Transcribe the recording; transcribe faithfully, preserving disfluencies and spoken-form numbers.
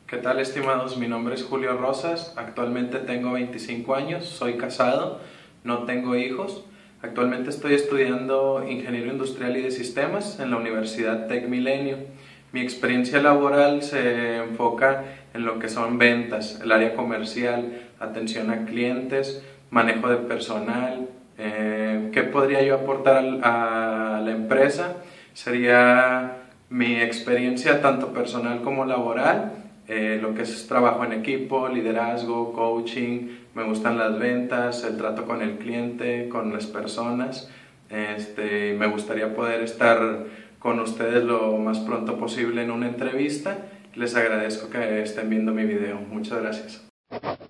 ¿Qué tal, estimados? Mi nombre es Julio Rosas, actualmente tengo veinticinco años, soy casado, no tengo hijos. Actualmente estoy estudiando Ingeniero Industrial y de Sistemas en la Universidad Tec Milenio. Mi experiencia laboral se enfoca en lo que son ventas, el área comercial, atención a clientes, manejo de personal. Eh, ¿Qué podría yo aportar a la empresa? Sería mi experiencia tanto personal como laboral. Eh, lo que es trabajo en equipo, liderazgo, coaching, me gustan las ventas, el trato con el cliente, con las personas. Este, me gustaría poder estar con ustedes lo más pronto posible en una entrevista. Les agradezco que estén viendo mi video. Muchas gracias.